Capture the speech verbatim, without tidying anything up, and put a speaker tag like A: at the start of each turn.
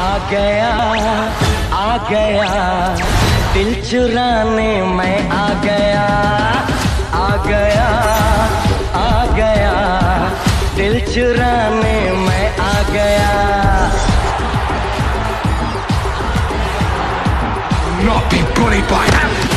A: आ गया आ गया दिल चुराने मैं आ गया आ गया आ गया दिल चुराने मैं आ गया।
B: Not be bullied by